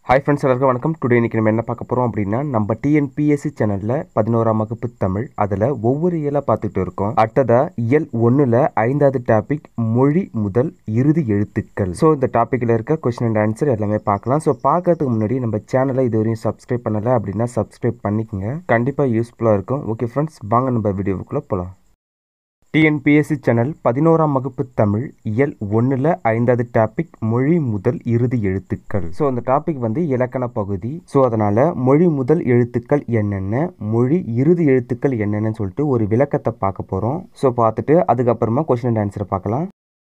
Hi friends, எல்லாருக்கும் வணக்கம். Today இன்னைக்கு நம்ம என்ன பார்க்க போறோம் அப்படின்னா நம்ம TNPSC சேனல்ல 11ஆம் வகுப்பு தமிழ் அதுல ஒவ்வொரு இயலா பார்த்துட்டு இருக்கோம். அடுத்ததா இயல் 1ல 5வது டாபிக் மொழி முதல் இறுதி எழுத்துக்கள். சோ இந்த டாபிக்ல இருக்க क्वेश्चन அண்ட் ஆன்சர் எல்லாமே பார்க்கலாம். சோ பார்க்கிறதுக்கு முன்னாடி நம்ம சேனலை இதுவரையும் சப்ஸ்கிரைப் பண்ணல அப்படின்னா சப்ஸ்கிரைப் பண்ணிக்கங்க. கண்டிப்பா யூஸ்ஃபுல்லா இருக்கும். ஓகே ஃப்ரெண்ட்ஸ், வாங்க நம்ம வீடியோவுக்குள்ள போலாம். TNPSC சேனல் 11ஆம் வகுப்பு தமிழ் இயல் 1ல 5வது டாபிக் மொழி முதல் இறுதி எழுத்துக்கள். ஸோ அந்த டாபிக் வந்து இலக்கண பகுதி. ஸோ அதனால மொழி முதல் எழுத்துக்கள் என்னென்ன, மொழி இறுதி எழுத்துக்கள் என்னென்னு சொல்லிட்டு ஒரு விளக்கத்தை பார்க்க போறோம். ஸோ பார்த்துட்டு அதுக்கப்புறமா கொஸ்டின் அண்ட் ஆன்சர் பார்க்கலாம்.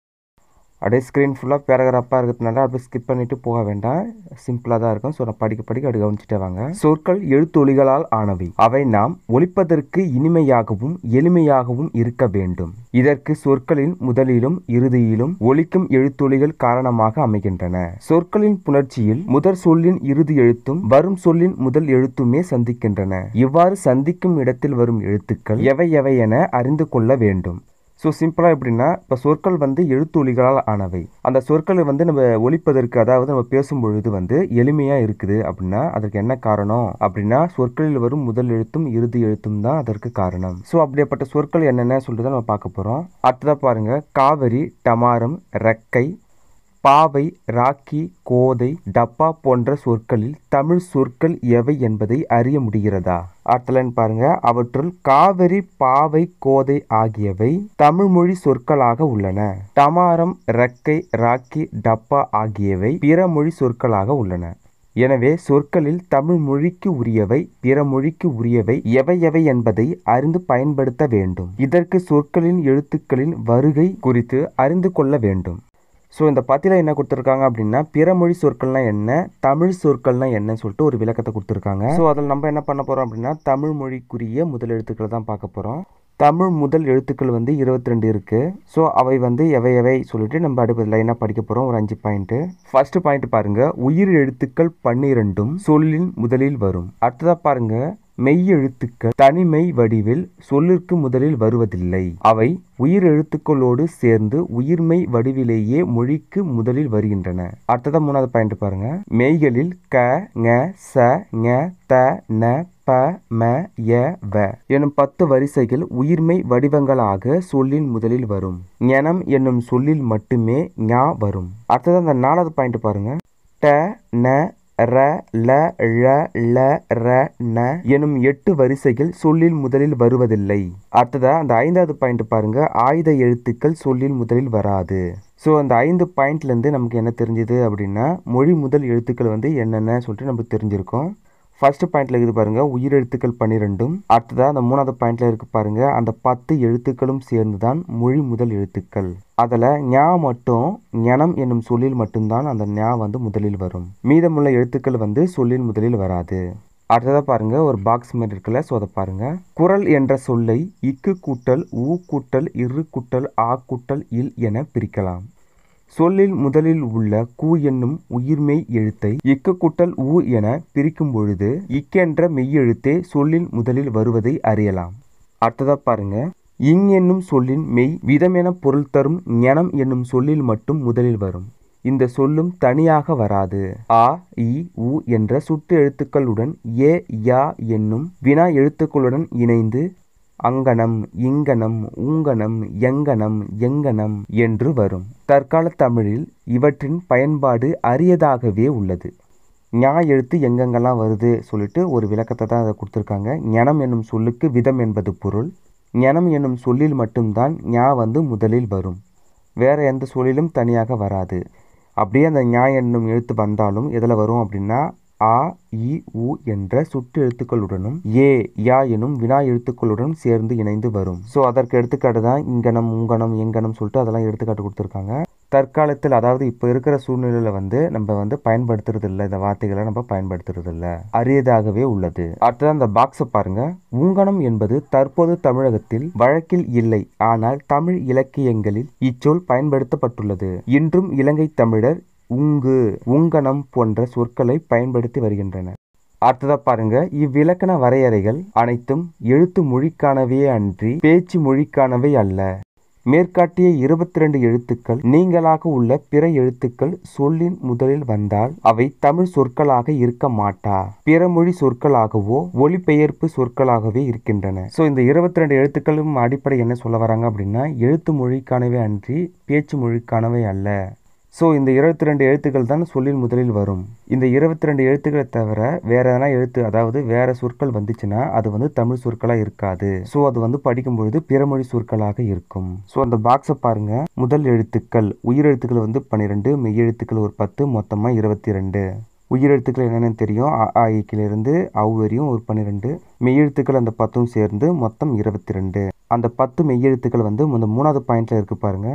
அப்படியே ஸ்க்ரீன் ஃபுல்லாக பேராகிராஃபாக இருக்கிறதுனால அப்படியே ஸ்கிப் பண்ணிட்டு போக வேண்டாம். சிம்பிளாக தான் இருக்கும். ஸோ நான் படிக்க அப்படி கவனிச்சுட்டே வாங்க. சொற்கள் எழுத்தொலிகளால் ஆனவை. அவை நாம் ஒலிப்பதற்கு இனிமையாகவும் எளிமையாகவும் இருக்க வேண்டும். இதற்கு சொற்களின் முதலிலும் இறுதியிலும் ஒலிக்கும் எழுத்தொலிகள் காரணமாக அமைகின்றன. சொற்களின் புணர்ச்சியில் முதற் சொல்லின் இறுதி எழுத்தும் வரும் சொல்லின் முதல் எழுத்துமே சந்திக்கின்றன. இவ்வாறு சந்திக்கும் இடத்தில் வரும் எழுத்துக்கள் எவை எவை என அறிந்து கொள்ள வேண்டும். ஸோ சிம்பிளாக எப்படின்னா, இப்போ சொற்கள் வந்து எழுத்தொலிகளால் ஆனவை. அந்த சொற்களை வந்து நம்ம ஒலிப்பதற்கு, அதாவது நம்ம பேசும்பொழுது வந்து எளிமையாக இருக்குது அப்படின்னா அதற்கு என்ன காரணம் அப்படின்னா, சொற்களில் வரும் முதல் எழுத்தும் இறுதி எழுத்தும் தான் அதற்கு காரணம். ஸோ அப்படிப்பட்ட சொற்கள் என்னென்ன சொல்லிட்டு தான் நம்ம பார்க்க போகிறோம். அடுத்ததாக பாருங்க, காவிரி, டமாரம், ரெக்கை, பாவை, ராக்கி, கோதை, டப்பா போன்ற சொற்களில் தமிழ் சொற்கள் எவை என்பதை அறிய முடிகிறதா? அடுத்தலன்னு பாருங்க, அவற்றுள் காவிரி, பாவை, கோதை ஆகியவை தமிழ் மொழி சொற்களாக உள்ளன. டமாரம், ரெக்கை, ராக்கி, டப்பா ஆகியவை பிற மொழி சொற்களாக உள்ளன. எனவே சொற்களில் தமிழ் மொழிக்கு உரியவை பிற மொழிக்கு உரியவை எவை எவை என்பதை அறிந்து பயன்படுத்த வேண்டும். இதற்கு சொற்களின் எழுத்துக்களின் வருகை குறித்து அறிந்து கொள்ள வேண்டும். ஸோ இந்த பத்தியில் என்ன கொடுத்துருக்காங்க அப்படின்னா, பிற மொழி சொற்கள்லாம் என்ன, தமிழ் சொற்கள்லாம் என்னன்னு சொல்லிட்டு ஒரு விளக்கத்தை கொடுத்துருக்காங்க. ஸோ அதில் நம்ம என்ன பண்ண போகிறோம் அப்படின்னா, தமிழ் மொழிக்குரிய முதல் எழுத்துக்களை தான் பார்க்க போகிறோம். தமிழ் முதல் எழுத்துக்கள் வந்து 22 இருக்குது. ஸோ அவை வந்து எவை எவை சொல்லிட்டு நம்ம அடுத்த லைனாக படிக்க போகிறோம். ஒரு 5 பாயிண்ட்டு. ஃபர்ஸ்ட் பாயிண்ட் பாருங்க, உயிர் எழுத்துக்கள் 12ம் சொல்லின் முதலில் வரும். அடுத்ததாக பாருங்க, மெய் எழுத்துக்கள் தனிமை வடிவில் சொல்லிற்கு முதலில் வருவதில்லை. அவை உயிர் எழுத்துக்களோடு சேர்ந்து உயிர்மெய் வடிவிலேயே மொழிக்கு முதலில் வருகின்றன. அடுத்ததான் 3வது பாயிண்ட் பாருங்க, மெய்களில் க, ங, ச, ஞ, த, ந, ப, ம, ய, வ எனும் 10 வரிசைகள் உயிர்மெய் வடிவங்களாக சொல்லின் முதலில் வரும். ஞனம் என்னும் சொல்லில் மட்டுமே ஞா வரும். அடுத்ததான் அந்த 4வது பாயிண்ட் பாருங்க, ட, ந, ர, ல, ழ, ல, ர, ந எனும் 8 வரிசைகள் சொல்லில் முதலில் வருவதில்லை. அடுத்ததா அந்த 5வது பாயிண்ட் பாருங்க, ஆயுத எழுத்துக்கள் சொல்லில் முதலில் வராது. ஸோ அந்த 5 பாயிண்ட்லேருந்து நமக்கு என்ன தெரிஞ்சுது அப்படின்னா, மொழி முதல் எழுத்துக்கள் வந்து என்னென்ன சொல்லிட்டு நமக்கு தெரிஞ்சிருக்கும். ஃபர்ஸ்ட் பாயிண்ட்ல இருக்குது பாருங்க, உயிர் எழுத்துக்கள் 12ம். அடுத்ததா அந்த 3வது பாயிண்ட்ல இருக்கு பாருங்க, அந்த 10 எழுத்துக்களும் சேர்ந்துதான் மொழி முதல் எழுத்துக்கள். அதில் ஞா மட்டும் ஞனம் என்னும் சொல்லில் மட்டும்தான் அந்த ஞா வந்து முதலில் வரும். மீதமுள்ள எழுத்துக்கள் வந்து சொல்லில் முதலில் வராது. அடுத்ததாக பாருங்க, ஒரு பாக்ஸ் மாதிரி இருக்குல்ல, ஸோ அதை பாருங்க. குரல் என்ற சொல்லை இக்கு கூட்டல் ஊ கூட்டல் இரு கூட்டல் ஆ கூட்டல் இல் என பிரிக்கலாம். சொல்லில் முதலில் உள்ள கு என்னும் உயிர்மெய் எழுத்தை இக்கு கூட்டல் ஊ என பிரிக்கும் பொழுது இக்கென்ற மெய்யெழுத்தே சொல்லில் முதலில் வருவதை அறியலாம். அடுத்ததா பாருங்க, இங் என்னும் சொல்லின் மெய் விதம் என பொருள் தரும் ஞனம் என்னும் சொல்லில் மட்டும் முதலில் வரும். இந்த சொல்லும் தனியாக வராது. ஆ, இ, உ என்ற சுட்டு எழுத்துக்களுடன் ஏ, யா என்னும் வினா எழுத்துக்களுடன் இணைந்து அங்கனம், இங்கனம், ஊங்கனம், எங்கனம், எங்கனம் என்று வரும். தற்கால தமிழில் இவற்றின் பயன்பாடு அரியதாகவே உள்ளது. ஞா எழுத்து எங்கெங்கெல்லாம் வருது சொல்லிட்டு ஒரு விளக்கத்தை தான் அதை கொடுத்துருக்காங்க. ஞனம் என்னும் சொல்லுக்கு விதம் என்பது பொருள். ஞனம் என்னும் சொல்லில் மட்டும்தான் ஞா வந்து முதலில் வரும். வேற எந்த சொல்லிலும் தனியாக வராது. அப்படியே அந்த ஞா என்னும் எழுத்து வந்தாலும் எதில் வரும் அப்படின்னா, ஆ, இ, உ என்ற சுட்டு எழுத்துக்களுடனும் ஏ, யா எனும் வினா எழுத்துக்களுடன் சேர்ந்து இணைந்து வரும். ஸோ அதற்கு எடுத்துக்காட்டு தான் இங்கனம், உங்கனம், எங்கனம் சொல்லிட்டு அதெல்லாம் எடுத்துக்காட்டு கொடுத்துருக்காங்க. தற்காலத்தில், அதாவது இப்போ இருக்கிற சூழ்நிலையில் வந்து நம்ம வந்து பயன்படுத்துறது இல்லை, இந்த வார்த்தைகளை நம்ம பயன்படுத்துறது இல்லை, அரியதாகவே உள்ளது. அடுத்ததான் அந்த பாக்ஸை பாருங்க, உங்கனம் என்பது தற்போது தமிழகத்தில் வழக்கில் இல்லை. ஆனால் தமிழ் இலக்கியங்களில் இச்சொல் பயன்படுத்தப்பட்டுள்ளது. இன்றும் இலங்கை தமிழர் உங்கு, உங்கனம் போன்ற சொற்களை பயன்படுத்தி வருகின்றனர். அடுத்ததா பாருங்க, இவ்விலக்கண வரையறைகள் அனைத்தும் எழுத்து மொழிக்கானவே அன்றி பேச்சு மொழிக்கானவை அல்ல. மேற்காட்டிய 22 எழுத்துக்கள் நீங்களாக உள்ள பிற எழுத்துக்கள் சொல்லின் முதலில் வந்தால் அவை தமிழ் சொற்களாக இருக்க மாட்டா, பிறமொழி சொற்களாகவோ ஒலிபெயர்ப்பு சொற்களாகவே இருக்கின்றன. ஸோ இந்த 22 எழுத்துக்களும் அடிப்படை என்ன சொல்ல வராங்க அப்படின்னா, எழுத்து மொழிக்கானவே அன்றி பேச்சு மொழிக்கானவை அல்ல. ஸோ இந்த 22 எழுத்துக்கள் தான் சொல்லில் முதலில் வரும். இந்த 22 எழுத்துக்களை தவிர வேற எதனா எழுத்து, அதாவது வேற சொற்கள் வந்துச்சுன்னா அது வந்து தமிழ் சொற்களாக இருக்காது. ஸோ அது படிக்கும்பொழுது பிறமொழி சொற்களாக இருக்கும். ஸோ அந்த பாக்ஸை பாருங்க. முதல் எழுத்துக்கள் உயிரெழுத்துக்கள் 12, மெய்யெழுத்துக்கள் ஒரு 10, மொத்தமாக 22. உயிரெழுத்துக்கள் என்னென்னு தெரியும், அ இருந்து அவ் வரையும் ஒரு 12, மெய்யெழுத்துக்கள் அந்த 10 சேர்ந்து மொத்தம் 22. அந்த 10 மெய்யெழுத்துக்கள் இந்த 3வது பாயிண்ட்ல இருக்கு பாருங்க.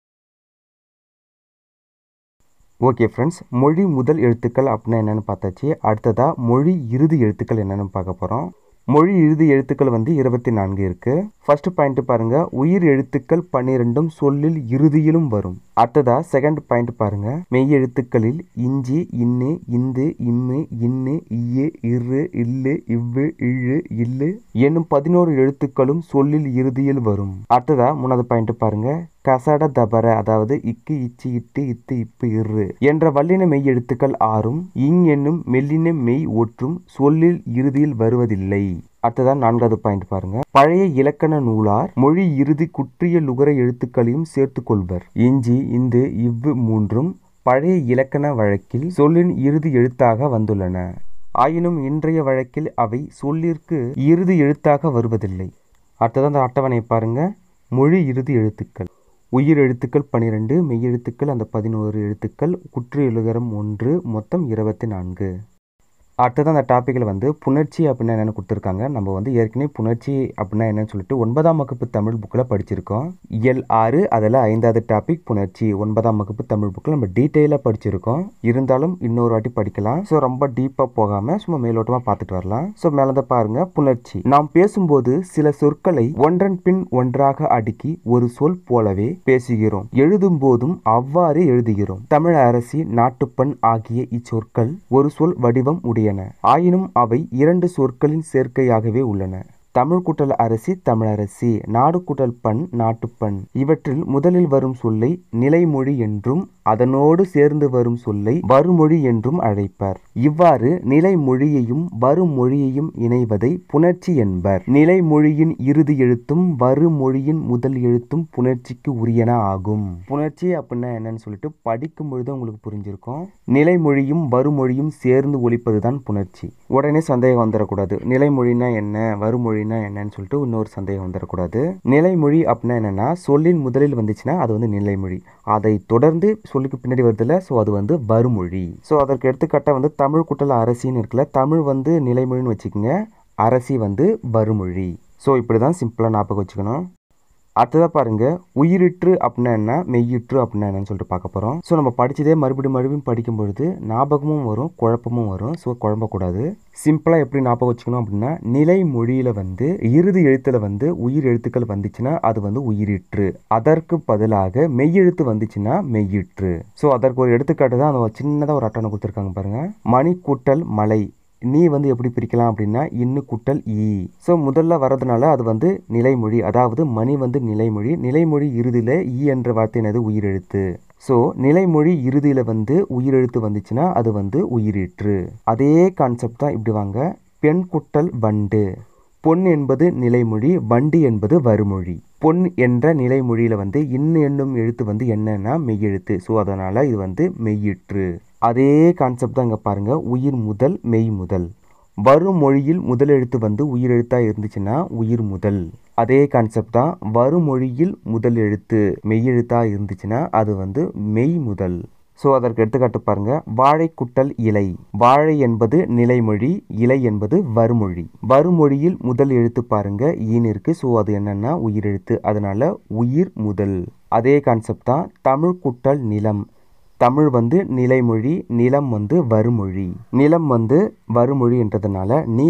ஓகே ஃப்ரெண்ட்ஸ், மொழி முதல் எழுத்துக்கள் அப்படின்னா என்னென்னு பார்த்தாச்சு. அடுத்ததாக மொழி இறுதி எழுத்துக்கள் என்னென்னு பார்க்க போகிறோம். மொழி இறுதி எழுத்துக்கள் 24 இருக்கு. ஃபர்ஸ்ட் பாயிண்ட் பாருங்க, உயிர் எழுத்துக்கள் 12 சொல்லில் இறுதியிலும் வரும். அடுத்ததா செகண்ட் பாயிண்ட் பாருங்க, மெய் எழுத்துக்களில் இஞ்சி, இன்னு, இந்து, இம்மு, இன்னு, இய்யு, இரு, இல்லு, இவ்வு, இழு, இல்லு என்னும் 11 எழுத்துக்களும் சொல்லில் இறுதியில் வரும். அடுத்ததா 3வது பாயிண்ட் பாருங்க, கசட தபர, அதாவது இக்கு, இச்சு, இட்டு, இத்து, இப்பு, இரு என்ற வல்லின மெய் எழுத்துக்கள் 6ம் இங் என்னும் மெல்லின மெய் ஒற்றும் சொல்லில் இறுதியில் வருவதில்லை. அடுத்ததான் 4வது பாயிண்ட் பாருங்க, பழைய இலக்கண நூலார் மொழி இறுதி குற்றிய லுகர எழுத்துக்களையும் சேர்த்து கொள்வர். இஞ்சி, இந்து, இவ்வு 3ம் பழைய இலக்கண வழக்கில் சொல்லின் இறுதி எழுத்தாக வந்துள்ளன. ஆயினும் இன்றைய வழக்கில் அவை சொல்லிற்கு இறுதி எழுத்தாக வருவதில்லை. அடுத்ததான் அந்த அட்டவணை பாருங்க, மொழி இறுதி எழுத்துக்கள் உயிர் எழுத்துக்கள் 12, மெய்யெழுத்துக்கள் அந்த 11 எழுத்துக்கள், குற்றிய லுகரம் 1, மொத்தம் 24. அடுத்தது அந்த டாப்பிக்கில் புணர்ச்சி அப்படின்னா என்னென்னு கொடுத்துருக்காங்க. நம்ம ஏற்கனவே புணர்ச்சி அப்படின்னா என்னன்னு சொல்லிட்டு 9ஆம் வகுப்பு தமிழ் புக்கில் படிச்சிருக்கோம். இயல் 6 அதில் 5வது டாபிக் புணர்ச்சி 9ஆம் வகுப்பு தமிழ் புக்கில் நம்ம டீட்டெயிலாக படிச்சிருக்கோம். இருந்தாலும் இன்னொரு வாட்டி படிக்கலாம். ஸோ ரொம்ப டீப்பாக போகாமல் சும்மா மேலோட்டமாக பார்த்துட்டு வரலாம். ஸோ மேலே பாருங்க, புணர்ச்சி நாம் பேசும்போது சில சொற்களை ஒன்றன் பின் ஒன்றாக அடுக்கி ஒரு சொல் போலவே பேசுகிறோம். எழுதும் போதும் அவ்வாறே எழுதுகிறோம். தமிழ் அரசி, நாட்டுப்பண் ஆகிய இச்சொற்கள் ஒரு சொல் வடிவம் உடைய. ஆயினும் அவை 2 சொற்களின் சேர்க்கையாகவே உள்ளன. தமிழ் கூட்டல் அரசி, தமிழரசி, நாடு கூட்டல் பண், நாட்டுப்பண். இவற்றில் முதலில் வரும் சொல்லை நிலைமொழி என்றும் அதனோடு சேர்ந்து வரும் சொல்லை வருமொழி என்றும் அழைப்பர். இவ்வாறு நிலைமொழியையும் வருமொழியையும் இணைவதை புணர்ச்சி என்பர். நிலைமொழியின் இறுதி எழுத்தும் வருமொழியின் முதல் எழுத்தும் புணர்ச்சிக்கு உரியன ஆகும். புணர்ச்சி அப்படின்னா என்னன்னு சொல்லிட்டு படிக்கும் பொழுது உங்களுக்கு புரிஞ்சிருக்கும். நிலைமொழியும் வருமொழியும் சேர்ந்து ஒலிப்பதுதான் புணர்ச்சி. உடனே சந்தேகம் வந்துடக்கூடாது, நிலைமொழினா என்ன, வருமொழினா என்னன்னு சொல்லிட்டு இன்னொரு சந்தேகம் வந்துடக்கூடாது. நிலைமொழி அப்படின்னா என்னன்னா, சொல்லின் முதலில் வந்துச்சுன்னா அது நிலைமொழி. அதை தொடர்ந்து சொல்லுக்கு பின்னாடி வருதுல, ஸோ அது வருமொழி. ஸோ அதற்கு எடுத்துக்காட்டாக தமிழ் கூட்டல் அரசின்னு இருக்குல்ல, தமிழ் நிலைமொழின்னு வச்சுக்கோங்க, அரசி வருமொழி. ஸோ இப்படி தான் சிம்பிளாக ஞாபகம் வச்சுக்கணும். அடுத்ததாக பாருங்க, உயிரிற்று அப்படின்னா என்ன, மெய்யிற்று அப்படின்னா என்னன்னு சொல்லிட்டு பார்க்க போகிறோம். ஸோ நம்ம படித்ததே மறுபடியும் படிக்கும்பொழுது ஞாபகமும் வரும், குழப்பமும் வரும். ஸோ குழம்பக்கூடாது. சிம்பிளாக எப்படி ஞாபகம் வச்சுக்கணும் அப்படின்னா, நிலைமொழியில் இறுதி எழுத்தில் உயிர் எழுத்துக்கள் வந்துச்சுன்னா அது உயிரிற்று. அதற்கு பதிலாக மெய்யெழுத்து வந்துச்சுன்னா மெய்யிற்று. ஸோ அதற்கு ஒரு எடுத்துக்காட்டு தான் அந்த சின்னதாக ஒரு அட்டவணை கொடுத்துருக்காங்க பாருங்க. மணி கூட்டல் மலை, நீ எப்படி பிரிக்கலாம் அப்படின்னா இன்னு கூட்டல் ஈ. ஸோ முதல்ல வரதுனால அது நிலைமொழி, அதாவது மணி நிலைமொழி. நிலைமொழி இறுதியில் ஈ என்ற வார்த்தை என்னது, உயிரெழுத்து. ஸோ நிலைமொழி இறுதியில் உயிரெழுத்து வந்துச்சுன்னா அது உயிரிற்று. அதே கான்செப்ட் தான் இப்படி வாங்க. பெண் குட்டல் வண்டு, பொன் என்பது நிலைமொழி, வண்டு என்பது வருமொழி. பொன் என்ற நிலைமொழியில் இன்னு என்னும் எழுத்து என்னன்னா மெய்யெழுத்து. ஸோ அதனால் இது மெய்யிற்று. அதே கான்செப்ட் தான் இங்கே பாருங்க, உயிர் முதல் மெய் முதல். வருமொழியில் முதல் எழுத்து உயிரெழுத்தாக இருந்துச்சுன்னா உயிர் முதல். அதே கான்செப்ட் தான், வருமொழியில் முதல் எழுத்து மெய்யெழுத்தாக இருந்துச்சுன்னா அது மெய் முதல். ஸோ அதற்கு எடுத்துக்காட்டு பாருங்க, வாழை குட்டல் இலை. வாழை என்பது நிலைமொழி, இலை என்பது வருமொழி. வருமொழியில் முதல் எழுத்து பாருங்க ஈன் இருக்கு. ஸோ அது என்னன்னா உயிரெழுத்து, அதனால உயிர் முதல். அதே கான்செப்ட் தான், தமிழ் குட்டல் நிலம். தமிழ் நிலைமொழி, நிலம் வருமொழி. நிலம் வருமொழி என்றதுனால நீ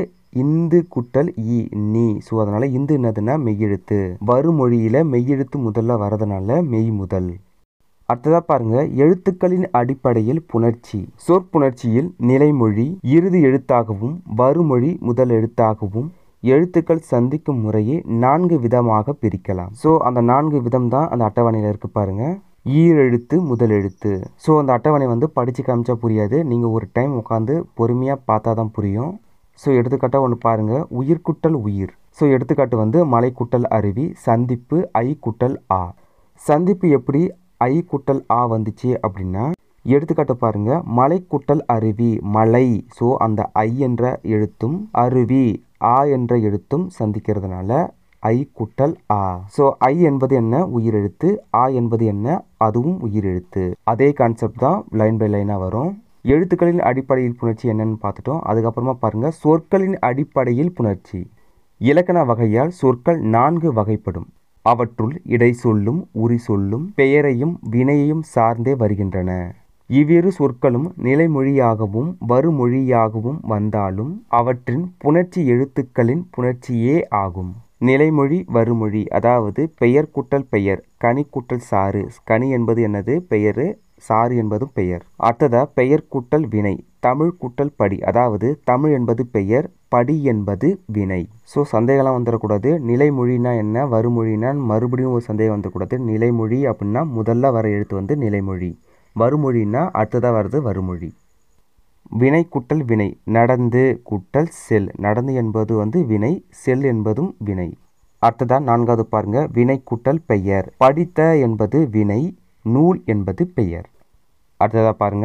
இந்து குட்டல் ஈ, நீ. ஸோ அதனால இந்து என்னதுன்னா மெய்யெழுத்து. வருமொழியில மெய்யெழுத்து முதல்ல வரதுனால மெய் முதல். அடுத்ததாக பாருங்க, எழுத்துக்களின் அடிப்படையில் புணர்ச்சி. சொற்புணர்ச்சியில் நிலைமொழி இறுதி எழுத்தாகவும் வருமொழி முதல் எழுத்தாகவும் எழுத்துக்கள் சந்திக்கும் முறையை 4 விதமாக பிரிக்கலாம். ஸோ அந்த 4 விதம் தான் அந்த அட்டவணையில் இருக்கு பாருங்க. ஈரெழுத்து முதல் எழுத்து. ஸோ அந்த அட்டவணை வந்து படித்து காமிச்சா புரியாது, நீங்கள் ஒரு டைம் உட்காந்து பொறுமையாக பார்த்தா தான் புரியும். ஸோ எடுத்துக்காட்டாக ஒன்று பாருங்கள், உயிர் குட்டல் உயிர். ஸோ எடுத்துக்காட்டு வந்து மலை குட்டல் அருவி, சந்திப்பு ஐ குட்டல் ஆ. சந்திப்பு எப்படி ஐ குட்டல் ஆ வந்துச்சு அப்படின்னா, எடுத்துக்காட்டு பாருங்க, மலை குட்டல் அருவி மலை. ஸோ அந்த ஐ என்ற எழுத்தும் அருவி ஆ என்ற எழுத்தும் சந்திக்கிறதுனால ஐ குட்டல் ஆ. ஸோ ஐ என்பது என்ன, உயிரெழுத்து. ஆ என்பது என்ன, அதுவும் உயிரெழுத்து. அதே கான்செப்ட் தான் லைன் பை லைனாக வரும். எழுத்துக்களின் அடிப்படையில் புணர்ச்சி என்னன்னு பார்த்துட்டோம். அதுக்கப்புறமா பாருங்க, சொற்களின் அடிப்படையில் புணர்ச்சி. இலக்கண வகையால் சொற்கள் 4 வகைப்படும். அவற்றுள் இடை சொல்லும் உரி சொல்லும் பெயரையும் வினையையும் சார்ந்தே வருகின்றன. இவ்விரு சொற்களும் நிலைமொழியாகவும் வருமொழியாகவும் வந்தாலும் அவற்றின் புணர்ச்சி எழுத்துக்களின் புணர்ச்சியே ஆகும். நிலைமொழி வருமொழி, அதாவது பெயர் குட்டல் பெயர், கனி குட்டல் சாறு. கனி என்பது என்னது, பெயர். சாறு என்பதும் பெயர். அடுத்ததா பெயர் குட்டல் வினை, தமிழ் குட்டல் படி, அதாவது தமிழ் என்பது பெயர், படி என்பது வினை. ஸோ சந்தேகம்லாம் வந்துடக்கூடாது. நிலைமொழினா என்ன, வருமொழினா மறுபடியும் ஒரு சந்தேகம் வந்துடக்கூடாது. நிலைமொழி அப்படின்னா முதல்ல வர எழுத்து வந்து நிலைமொழி, வருமொழின்னா அடுத்ததாக வருது வருமொழி. வினை குட்டல் வினை, நடந்து குட்டல் செல். நடந்து என்பது வந்து வினை, செல் என்பதும் வினை. அடுத்ததாக 4வது பாருங்க, வினை குட்டல் பெயர். படித்த என்பது வினை, நூல் என்பது பெயர். அடுத்ததாக பாருங்க,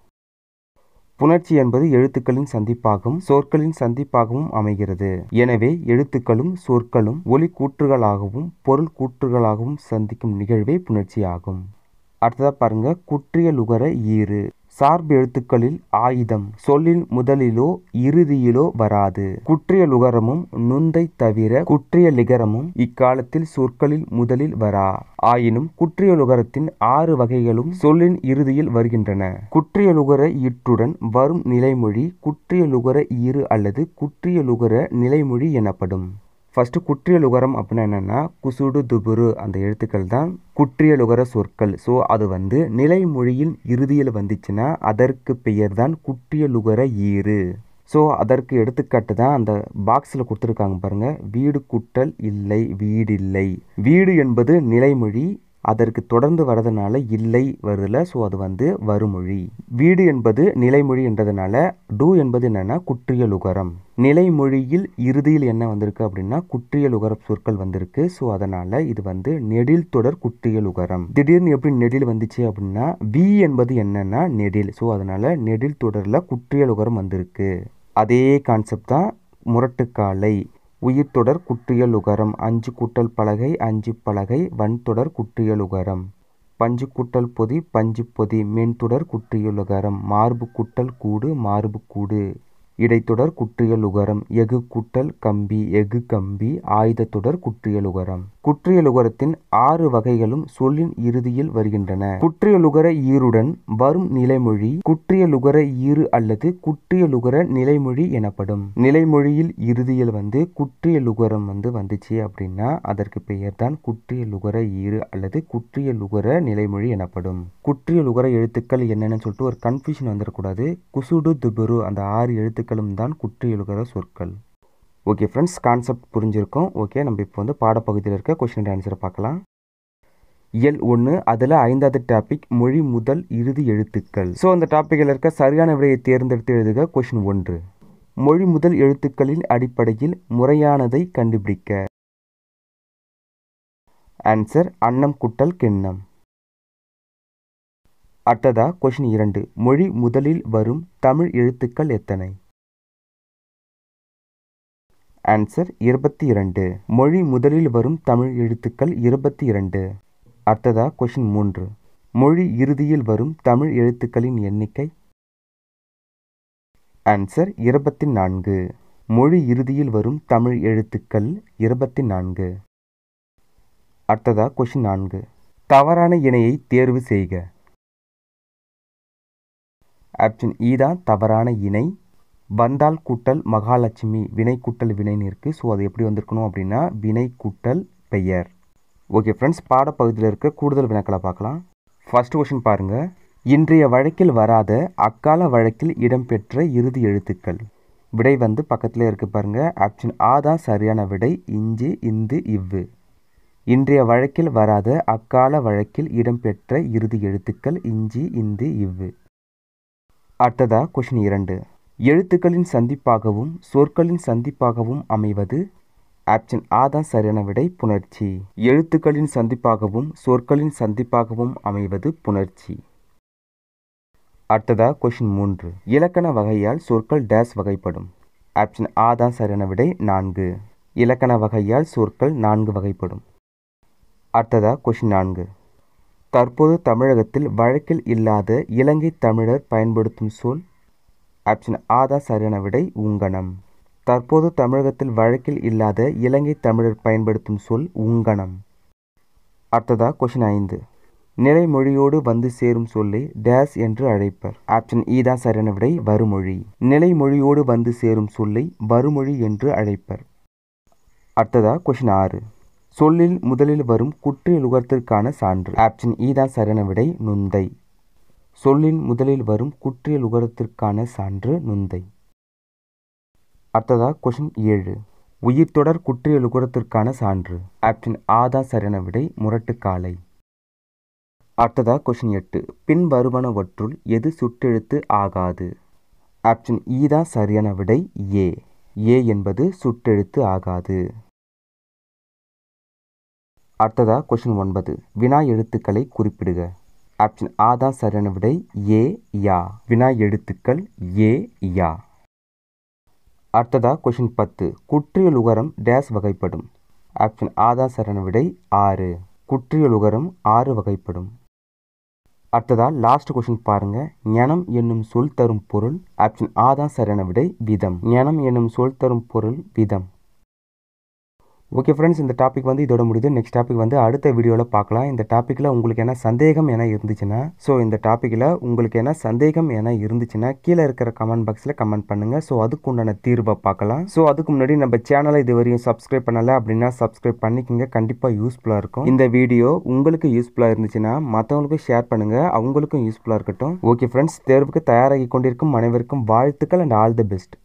புணர்ச்சி என்பது எழுத்துக்களின் சந்திப்பாகவும் சொற்களின் சந்திப்பாகவும் அமைகிறது. எனவே எழுத்துக்களும் சொற்களும் ஒலி கூற்றுகளாகவும் பொருள் கூற்றுகளாகவும் சந்திக்கும் நிகழ்வே புணர்ச்சி ஆகும். அடுத்ததாக பாருங்க, குற்றிய லுகர ஈறு. சார்பு எழுத்துக்களில் ஆயுதம் சொல்லின் முதலிலோ இறுதியிலோ வராது. குற்றிய லுகரமும் நுந்தை தவிர குற்றிய லிகரமும் இக்காலத்தில் சொற்களில் முதலில் வரா. ஆயினும் குற்றிய லுகரத்தின் 6 வகைகளும் சொல்லின் இறுதியில் வருகின்றன. குற்றிய லுகர ஈற்றுடன் வரும் நிலைமொழி குற்றிய லுகர ஈறு அல்லது குற்றிய லுகர நிலைமொழி எனப்படும். ஃபஸ்ட்டு குற்றிய லுகரம் அப்படின்னா என்னென்னா, குசுடு துபுரு அந்த எழுத்துக்கள் தான் குற்றிய லுகர சொற்கள். ஸோ அது வந்து நிலைமொழியில் இறுதியில் வந்துச்சுன்னா அதற்கு பெயர் தான் குற்றிய லுகர ஈறு. ஸோ அதற்கு எடுத்துக்காட்டு தான் அந்த பாக்ஸில் கொடுத்துருக்காங்க பாருங்கள். வீடு குட்டல் இல்லை வீடில்லை. வீடு என்பது நிலைமொழி, அதற்கு தொடர்ந்து வரதுனால இல்லை வருதுல. ஸோ அது வந்து வருமொழி. வீடு என்பது நிலைமொழி என்றதுனால டூ என்பது என்னென்னா குற்றிய லுகரம். நிலைமொழியில் இறுதியில் என்ன வந்திருக்கு அப்படின்னா குற்றிய லுகர சொற்கள் வந்திருக்கு. ஸோ அதனால் இது வந்து நெடில் தொடர் குற்றிய லுகரம். திடீர்னு எப்படி நெடில் வந்துச்சு அப்படின்னா வி என்பது என்னன்னா நெடில். ஸோ அதனால் நெடில் தொடரில் குற்றிய லுகரம் வந்திருக்கு. அதே கான்செப்ட் தான் முரட்டுக்காலை. உயிர் தொடர் குற்றிய லுகரம். அஞ்சு கூட்டல் பலகை அஞ்சு பலகை. வன் தொடர் குற்றிய லுகரம். பஞ்சு கூட்டல் பொதி பஞ்சு பொதி. மென் தொடர் குற்றிய லுகரம். மார்பு கூட்டல் கூடு மார்பு கூடு. இடைத்தொடர் குற்றிய லுகரம். எஃகு கூட்டல் கம்பி எஃகு கம்பி. ஆயுத தொடர் குற்றிய லுகரம். குற்றிய லுகரத்தின் 6 வகைகளும் சொல்லின் இறுதியில் வருகின்றன. குற்றிய லுகர ஈருடன் வரும் நிலைமொழி குற்றிய லுகர ஈறு அல்லது குற்றிய லுகர நிலைமொழி எனப்படும். நிலைமொழியில் இறுதியில் வந்து குற்றிய லுகரம் வந்துச்சு அப்படின்னா அதற்கு பெயர் தான் குற்றிய லுகர ஈறு அல்லது குற்றிய லுகர நிலைமொழி எனப்படும். குற்றிய லுகர எழுத்துக்கள் என்னன்னு சொல்லிட்டு ஒரு கன்ஃபியூஷன் வந்துடக்கூடாது. குசுடு துபுரு அந்த 6 எழுத்துக்களும் தான் குற்றிய லுகர சொற்கள். ஓகே ஃப்ரெண்ட்ஸ், கான்செப்ட் புரிஞ்சிருக்கும். ஓகே, நம்ம இப்போ வந்து பாடப்பகுதியில் இருக்க கொஸ்டின் ஆன்சரை பார்க்கலாம். இயல் 1 அதில் 5வது டாபிக் மொழி முதல் இறுதி எழுத்துக்கள். ஸோ அந்த டாப்பிக்கில் இருக்க சரியான விடையை தேர்ந்தெடுத்து எழுதுக. கொஸ்டின் 1, மொழி முதல் எழுத்துக்களின் அடிப்படையில் முறையானதை கண்டுபிடிக்க. ஆன்சர் அன்னம் குட்டல் கிண்ணம். அடுத்ததா கொஸ்டின் 2, மொழி முதலில் வரும் தமிழ் எழுத்துக்கள் எத்தனை? ஆன்சர் 22. மொழி முதலில் வரும் தமிழ் எழுத்துக்கள் 22. அடுத்ததா கொஸ்டின் 3, மொழி இறுதியில் வரும் தமிழ் எழுத்துக்களின் எண்ணிக்கை? ஆன்சர் 24. மொழி இறுதியில் வரும் தமிழ் எழுத்துக்கள் 24. அடுத்ததா கொஸ்டின் 4, தவறான இணையை தேர்வு செய்க. ஆப்ஷன் இ தான் தவறான இணை. வந்தால் கூட்டல் மகாலட்சுமி வினை கூட்டல் வினைன்னு இருக்குது. ஸோ அது எப்படி வந்திருக்கணும் அப்படின்னா வினை கூட்டல் பெயர். ஓகே ஃப்ரெண்ட்ஸ், பாடப்பகுதியில் இருக்க கூடுதல் வினாக்களை பார்க்கலாம். ஃபர்ஸ்ட் கொஸ்டின் பாருங்கள். இன்றைய வழக்கில் வராத அக்கால வழக்கில் இடம்பெற்ற இறுதி எழுத்துக்கள். விடை வந்து பக்கத்தில் இருக்கு பாருங்க. ஆப்ஷன் ஆ தான் சரியான விடை. இஞ்சு இந்து இவ்வு. இன்றைய வழக்கில் வராத அக்கால வழக்கில் இடம்பெற்ற இறுதி எழுத்துக்கள் இஞ்சி இந்து இவ்வு. அடுத்ததா கொஷின் 2. எழுத்துக்களின் சந்திப்பாகவும் சொற்களின் சந்திப்பாகவும் அமைவது. ஆப்ஷன் ஆ தான் சரியான விடை. புணர்ச்சி. எழுத்துக்களின் சந்திப்பாகவும் சொற்களின் சந்திப்பாகவும் அமைவது புணர்ச்சி. அடுத்ததா கொஷின் 3. இலக்கண வகையால் சொற்கள் டேஸ் வகைப்படும். ஆப்ஷன் ஆ தான் சரியான விடை. 4. இலக்கண வகையால் சொற்கள் 4 வகைப்படும். அடுத்ததா கொஷின் 4. தற்போது தமிழகத்தில் வழக்கில் இல்லாத இலங்கை தமிழர் பயன்படுத்தும் சொல். ஆப்ஷன் ஆ தான் சரியான விடை. உங்கணம். தற்போது தமிழகத்தில் வழக்கில் இல்லாத இலங்கை தமிழர் பயன்படுத்தும் சொல் உங்கணம். அடுத்ததா கொஷின் 5. நிலைமொழியோடு வந்து சேரும் சொல்லை டேஸ் என்று அழைப்பர். ஆப்ஷன் இ தான் சரியான விடை. வருமொழி. நிலைமொழியோடு வந்து சேரும் சொல்லை வருமொழி என்று அழைப்பர். அடுத்ததா கொஷின் 6. சொல்லில் முதலில் வரும் குற்றியலுகரத்திற்கான சான்று. ஆப்ஷன் இ தான் சரியான விடை. நுந்தை. சொல்லின் முதலில் வரும் குற்றியலுகரத்திற்கான சான்று நுந்தை. அடுத்ததா கொஷின் 7. உயிர்த்தொடர் குற்றியலுகரத்திற்கான சான்று. ஆப்ஷன் ஆ தான் சரியான விடை. முரட்டுக்காலை. அடுத்ததா கொஷின் 8. பின் வருவனவற்றுள் எது சுட்டெழுத்து ஆகாது. ஆப்ஷன் இ தான் சரியான விடை. ஏ. ஏ என்பது சுட்டெழுத்து ஆகாது. அடுத்ததா கொஷின் 9. வினா எழுத்துக்களை குறிப்பிடுக. ஆப்ஷன் ஆ தான் சரியான விடை. ஏ யா. வினா எழுத்துக்கள் ஏ யா. அடுத்ததா கொஷின் 10. குற்றியலுகரம் டேஸ் வகைப்படும். ஆப்ஷன் ஆ தான் சரியான விடை. 6. குற்றியலுகரம் 6 வகைப்படும். அடுத்ததா லாஸ்ட் கொஷின் பாருங்க. ஞனம் என்னும் சொல் தரும் பொருள். ஆப்ஷன் ஆ தான் சரியான விடை. விதம். ஞனம் என்னும் சொல் தரும் பொருள் விதம். ஓகே ஃப்ரெண்ட்ஸ், இந்த டாபிக் வந்து இதோட முடியுது. நெக்ஸ்ட் டாபிக் வந்து அடுத்த வீடியோவில் பார்க்கலாம். இந்த டாப்பிக்கில் உங்களுக்கு என்ன சந்தேகம் என இருந்துச்சுன்னா கீழே இருக்கிற கமெண்ட் பாக்ஸில் கமெண்ட் பண்ணுங்கள். ஸோ அதுக்கு உண்டான தீர்வை பார்க்கலாம். ஸோ அதுக்கு முன்னாடி நம்ம சேனலை இது வரையும் சப்ஸ்கிரைப் பண்ணலை அப்படின்னா சப்ஸ்கிரைப் பண்ணிக்கோங்க. கண்டிப்பாக யூஸ்ஃபுல்லாக இருக்கும். இந்த வீடியோ உங்களுக்கு யூஸ்ஃபுல்லாக இருந்துச்சுன்னா மற்றவங்களுக்கும் ஷேர் பண்ணுங்கள். அவங்களுக்கும் யூஸ்ஃபுல்லாக இருக்கட்டும். ஓகே ஃப்ரெண்ட்ஸ், தேர்வுக்கு தயாராகி கொண்டிருக்கும் அனைவருக்கும் வாழ்த்துக்கள் அண்ட் ஆல் தி பெஸ்ட்.